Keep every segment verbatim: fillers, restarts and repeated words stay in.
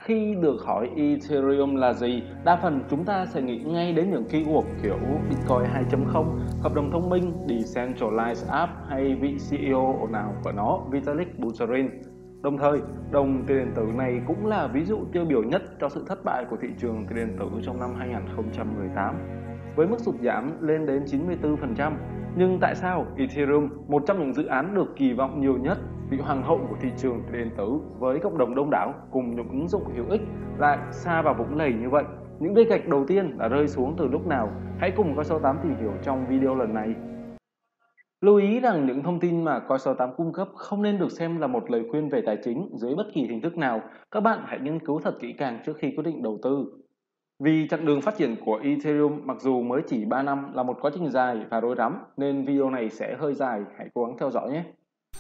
Khi được hỏi Ethereum là gì, đa phần chúng ta sẽ nghĩ ngay đến những keyword kiểu Bitcoin hai chấm không, hợp đồng thông minh, Decentralized App hay vị xê e ô ồn ào của nó, Vitalik Buterin. Đồng thời, đồng tiền điện tử này cũng là ví dụ tiêu biểu nhất cho sự thất bại của thị trường tiền điện tử trong năm hai nghìn không trăm mười tám, với mức sụt giảm lên đến chín mươi tư phần trăm. Nhưng tại sao Ethereum, một trong những dự án được kỳ vọng nhiều nhất, vị hoàng hậu của thị trường tiền điện tử với cộng đồng đông đảo cùng những ứng dụng hữu ích, lại sa vào vũng lầy như vậy? Những viên gạch đầu tiên đã rơi xuống từ lúc nào? Hãy cùng Coi sáu tám tìm hiểu trong video lần này. Lưu ý rằng những thông tin mà Coi sáu tám cung cấp không nên được xem là một lời khuyên về tài chính dưới bất kỳ hình thức nào. Các bạn hãy nghiên cứu thật kỹ càng trước khi quyết định đầu tư. Vì chặng đường phát triển của Ethereum mặc dù mới chỉ ba năm là một quá trình dài và rối rắm, nên video này sẽ hơi dài, hãy cố gắng theo dõi nhé.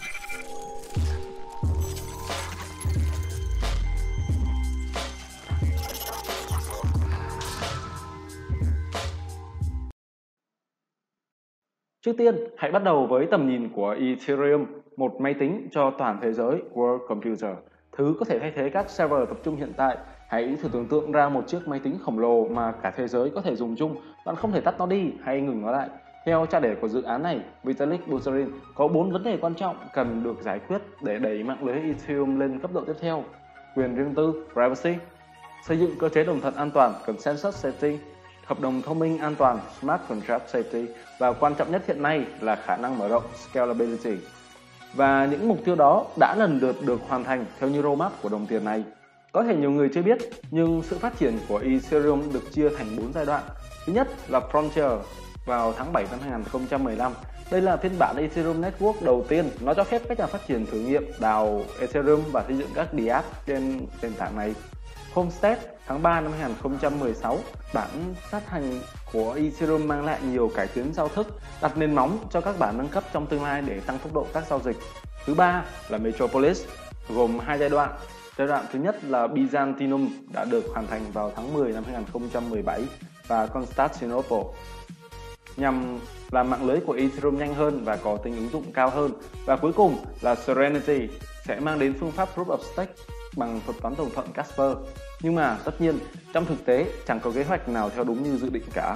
Trước tiên, hãy bắt đầu với tầm nhìn của Ethereum, một máy tính cho toàn thế giới, World Computer, thứ có thể thay thế các server tập trung hiện tại. Hãy thử tưởng tượng ra một chiếc máy tính khổng lồ mà cả thế giới có thể dùng chung, bạn không thể tắt nó đi hay ngừng nó lại. Theo cha đẻ của dự án này, Vitalik Buterin, có bốn vấn đề quan trọng cần được giải quyết để đẩy mạng lưới Ethereum lên cấp độ tiếp theo: quyền riêng tư, privacy, xây dựng cơ chế đồng thuận an toàn, consensus safety, hợp đồng thông minh an toàn, smart contract safety, và quan trọng nhất hiện nay là khả năng mở rộng, scalability. Và những mục tiêu đó đã lần lượt được hoàn thành theo như roadmap của đồng tiền này. Có thể nhiều người chưa biết, nhưng sự phát triển của Ethereum được chia thành bốn giai đoạn. Thứ nhất là Frontier vào tháng bảy năm hai nghìn không trăm mười lăm. Đây là phiên bản Ethereum Network đầu tiên. Nó cho phép các nhà phát triển thử nghiệm đào Ethereum và xây dựng các DApp trên nền tảng này. Homestead tháng ba năm hai nghìn không trăm mười sáu, bản phát hành của Ethereum mang lại nhiều cải tiến giao thức, đặt nền móng cho các bản nâng cấp trong tương lai để tăng tốc độ các giao dịch. Thứ ba là Metropolis, gồm hai giai đoạn. Giai đoạn thứ nhất là Byzantinum đã được hoàn thành vào tháng mười năm hai nghìn không trăm mười bảy, và Constantinople, nhằm làm mạng lưới của Ethereum nhanh hơn và có tính ứng dụng cao hơn. Và cuối cùng là Serenity, sẽ mang đến phương pháp Proof of Stake bằng thuật toán đồng thuận Casper. Nhưng mà tất nhiên, trong thực tế chẳng có kế hoạch nào theo đúng như dự định cả.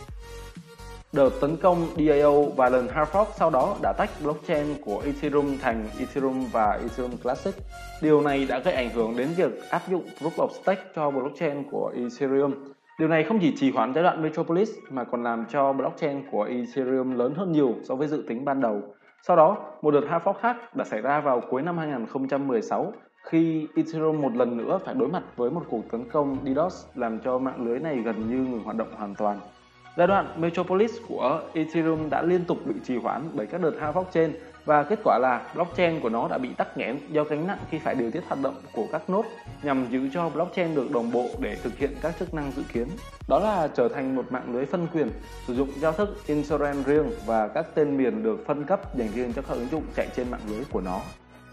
Đợt tấn công đê a o và lần hard fork sau đó đã tách blockchain của Ethereum thành Ethereum và Ethereum Classic. Điều này đã gây ảnh hưởng đến việc áp dụng Proof of Stake cho blockchain của Ethereum. Điều này không chỉ trì hoãn giai đoạn Metropolis mà còn làm cho blockchain của Ethereum lớn hơn nhiều so với dự tính ban đầu. Sau đó, một đợt hard fork khác đã xảy ra vào cuối năm hai nghìn không trăm mười sáu, khi Ethereum một lần nữa phải đối mặt với một cuộc tấn công DDoS làm cho mạng lưới này gần như ngừng hoạt động hoàn toàn. Giai đoạn Metropolis của Ethereum đã liên tục bị trì hoãn bởi các đợt hard fork trên, và kết quả là blockchain của nó đã bị tắc nghẽn do gánh nặng khi phải điều tiết hoạt động của các node nhằm giữ cho blockchain được đồng bộ để thực hiện các chức năng dự kiến. Đó là trở thành một mạng lưới phân quyền, sử dụng giao thức Insurance riêng và các tên miền được phân cấp dành riêng cho các ứng dụng chạy trên mạng lưới của nó.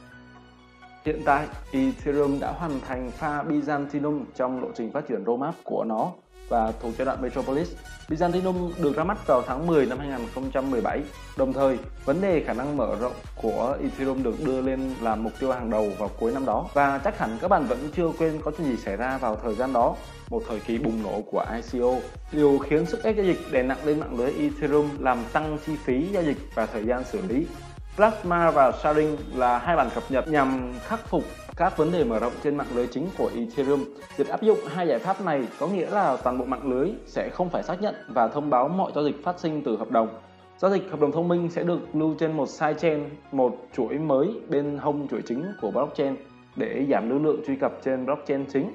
Hiện tại, Ethereum đã hoàn thành pha Byzantinum trong lộ trình phát triển roadmap của nó và thuộc giai đoạn Metropolis. Byzantinum được ra mắt vào tháng mười năm hai nghìn không trăm mười bảy. Đồng thời, vấn đề khả năng mở rộng của Ethereum được đưa lên làm mục tiêu hàng đầu vào cuối năm đó. Và chắc hẳn các bạn vẫn chưa quên có chuyện gì xảy ra vào thời gian đó, một thời kỳ bùng nổ của i xê o. Điều khiến sức ép giao dịch đè nặng lên mạng lưới Ethereum làm tăng chi phí giao dịch và thời gian xử lý. Plasma và Sharding là hai bản cập nhật nhằm khắc phục các vấn đề mở rộng trên mạng lưới chính của Ethereum. Việc áp dụng hai giải pháp này có nghĩa là toàn bộ mạng lưới sẽ không phải xác nhận và thông báo mọi giao dịch phát sinh từ hợp đồng. Giao dịch hợp đồng thông minh sẽ được lưu trên một sidechain, một chuỗi mới bên hông chuỗi chính của blockchain để giảm lưu lượng truy cập trên blockchain chính.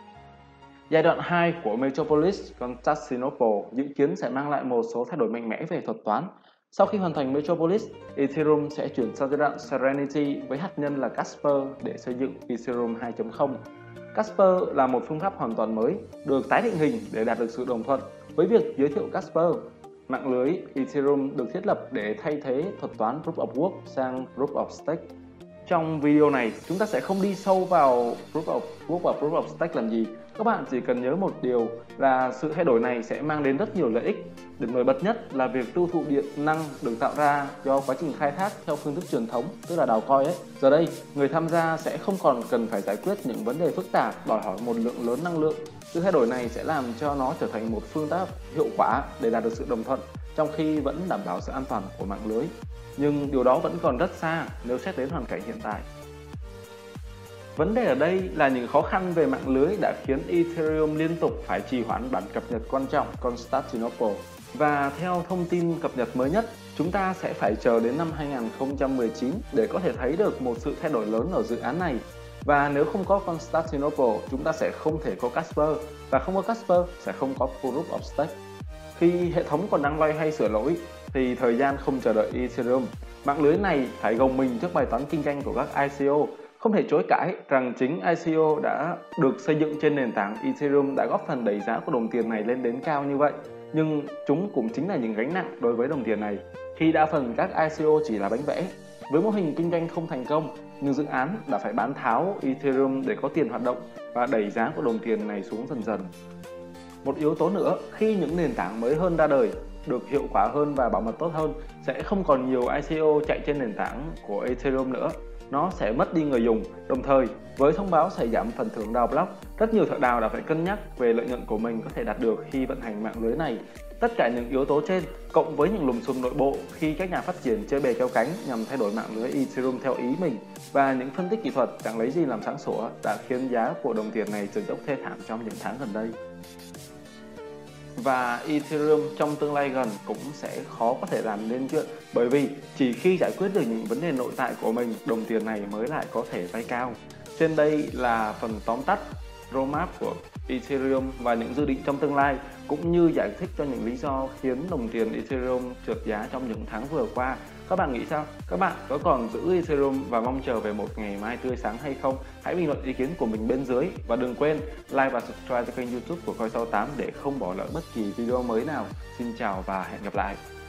Giai đoạn hai của Metropolis Constantinople dự kiến sẽ mang lại một số thay đổi mạnh mẽ về thuật toán. Sau khi hoàn thành Metropolis, Ethereum sẽ chuyển sang giai đoạn Serenity với hạt nhân là Casper để xây dựng Ethereum hai chấm không. Casper là một phương pháp hoàn toàn mới, được tái định hình để đạt được sự đồng thuận. Với việc giới thiệu Casper, mạng lưới Ethereum được thiết lập để thay thế thuật toán Proof of Work sang Proof of Stake. Trong video này, chúng ta sẽ không đi sâu vào Proof of Work và Proof of Stake làm gì. Các bạn chỉ cần nhớ một điều là sự thay đổi này sẽ mang đến rất nhiều lợi ích. Điểm nổi bật nhất là việc tiêu thụ điện năng được tạo ra do quá trình khai thác theo phương thức truyền thống, tức là đào coin ấy. Giờ đây, người tham gia sẽ không còn cần phải giải quyết những vấn đề phức tạp đòi hỏi một lượng lớn năng lượng. Sự thay đổi này sẽ làm cho nó trở thành một phương pháp hiệu quả để đạt được sự đồng thuận, trong khi vẫn đảm bảo sự an toàn của mạng lưới. Nhưng điều đó vẫn còn rất xa nếu xét đến hoàn cảnh hiện tại. Vấn đề ở đây là những khó khăn về mạng lưới đã khiến Ethereum liên tục phải trì hoãn bản cập nhật quan trọng Constantinople. Và theo thông tin cập nhật mới nhất, chúng ta sẽ phải chờ đến năm hai nghìn không trăm mười chín để có thể thấy được một sự thay đổi lớn ở dự án này. Và nếu không có Constantinople, chúng ta sẽ không thể có Casper, và không có Casper sẽ không có Proof of Stake. Khi hệ thống còn đang loay hoay sửa lỗi, thì thời gian không chờ đợi Ethereum. Mạng lưới này phải gồng mình trước bài toán kinh doanh của các I C O. Không thể chối cãi rằng chính I C O đã được xây dựng trên nền tảng Ethereum đã góp phần đẩy giá của đồng tiền này lên đến cao như vậy. Nhưng chúng cũng chính là những gánh nặng đối với đồng tiền này, khi đa phần các I C O chỉ là bánh vẽ. Với mô hình kinh doanh không thành công, nhưng dự án đã phải bán tháo Ethereum để có tiền hoạt động và đẩy giá của đồng tiền này xuống dần dần. Một yếu tố nữa, khi những nền tảng mới hơn ra đời, được hiệu quả hơn và bảo mật tốt hơn, sẽ không còn nhiều I C O chạy trên nền tảng của Ethereum nữa. Nó sẽ mất đi người dùng. Đồng thời, với thông báo sẽ giảm phần thưởng đào block, rất nhiều thợ đào đã phải cân nhắc về lợi nhuận của mình có thể đạt được khi vận hành mạng lưới này. Tất cả những yếu tố trên, cộng với những lùm xùm nội bộ khi các nhà phát triển chơi bè kéo cánh nhằm thay đổi mạng lưới Ethereum theo ý mình, và những phân tích kỹ thuật chẳng lấy gì làm sáng sủa, đã khiến giá của đồng tiền này trượt dốc thê thảm trong những tháng gần đây. Và Ethereum trong tương lai gần cũng sẽ khó có thể làm nên chuyện, bởi vì chỉ khi giải quyết được những vấn đề nội tại của mình, đồng tiền này mới lại có thể bay cao. Trên đây là phần tóm tắt roadmap của Ethereum và những dự định trong tương lai, cũng như giải thích cho những lý do khiến đồng tiền Ethereum trượt giá trong những tháng vừa qua. Các bạn nghĩ sao? Các bạn có còn giữ Ethereum và mong chờ về một ngày mai tươi sáng hay không? Hãy bình luận ý kiến của mình bên dưới và đừng quên like và subscribe cho kênh YouTube của Coin sáu tám để không bỏ lỡ bất kỳ video mới nào. Xin chào và hẹn gặp lại!